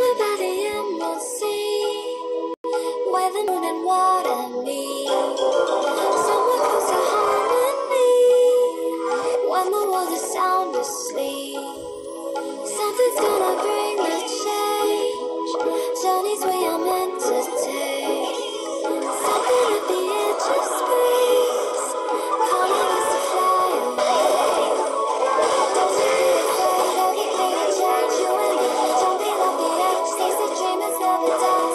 by the emerald sea, where the moon and water meet. Somewhere close to harmony, when the world is sound asleep. Something's gonna bring the change, journeys we are meant to take. Something at the edge of space, calling us to fly away. Don't you be afraid, everything will change. You and me, jumping off the edge, taste the dream that's never died.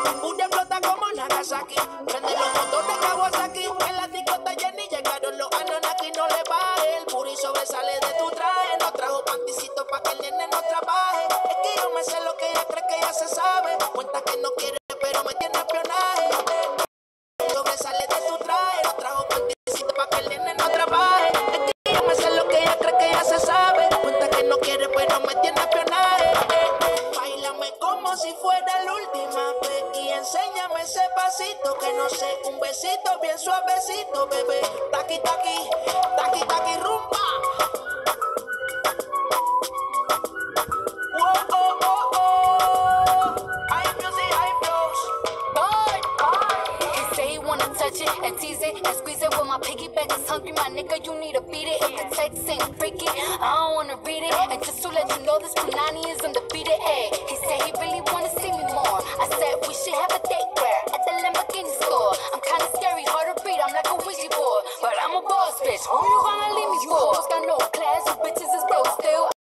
Una explota como Nagasaki. Prende los motores Kawasaki. En la discota Jenny llegaron los Anunnaki. No le baje, el puri sobresale de tu traje. No trajo panticito pa' que el nene no trabaje. Es que yo me sé lo que ella cree que ya se sabe. Cuenta que no quiere, pero me tiene espionaje. Sobresale de tu traje. No trajo panticito pa' que el nene no trabaje. Es que yo me sé lo que ella cree que ya se sabe. Cuenta que no quiere, pero me tiene espionaje. Báilame como si fuera la última vez y enséñame ese pasito que no sé, un besito bien suavecito, bebé. Taqui taqui, taqui taqui rumba. Whoa, oh, oh, oh. High music, high flows. He say he wanna touch it and tease it and squeeze it. When my piggyback is hungry, my nigga, you need to beat it. If the text ain't freaky, I don't wanna read it. And just to let you know, this Punani is undefeated. Ay, he said he really wanna see me more. I said we should have a date where at the Lamborghini store. I'm kinda scary, hard to read, I'm like a Ouija board, but I'm a boss bitch. Who you gonna leave me for?